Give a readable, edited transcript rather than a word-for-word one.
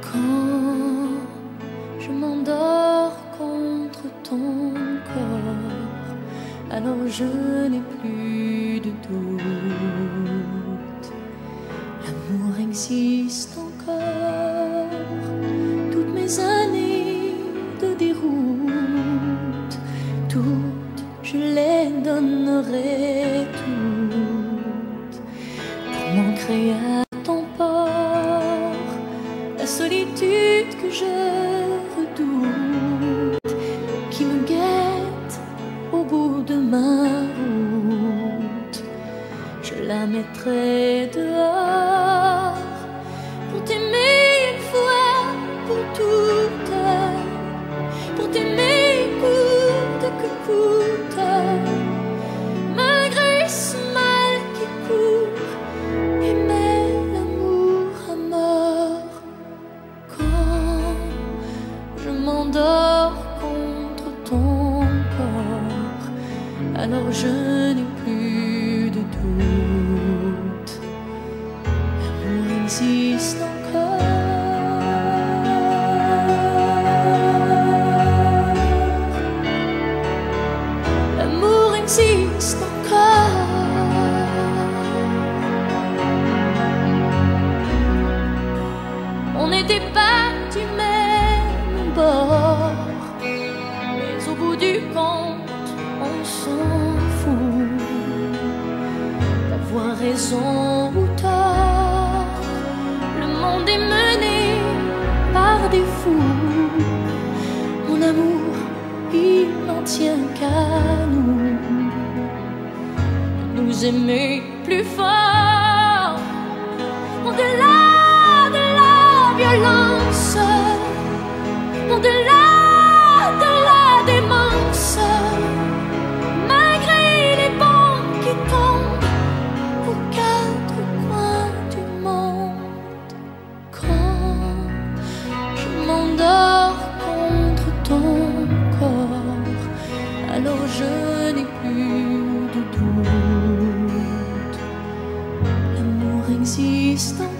Quand je m'endors contre ton corps, alors je n'ai plus de doute. L'amour existe encore. Toutes mes années de déroute, toutes je les donnerai toutes pour m'ancrer à ton port. La solitude que je redoute, qui me guette au bout de ma route, je la mettrai dehors pour t'aimer une fois pour toutes, pour t'aimer coûte que coûte, malgré ce mal qui court. Aimer l'amour à mort. Quand je m'endors contre ton corps, alors je n'ai plus de doute. L'amour existe encore. L'amour existe encore. On n'était pas du même bord, mais au bout du compte, on s'en fout d'avoir raison ou tort. Le monde est mené par des fous. Mon amour, il n'en tient qu'à nous, de nous aimer plus fort, au-delà de la violence, au-delà de la démence, malgré les bombes qui tombent aux quatre coins du monde. Quand je m'endors contre ton corps, alors je n'ai plus de doute. L'amour existe encore.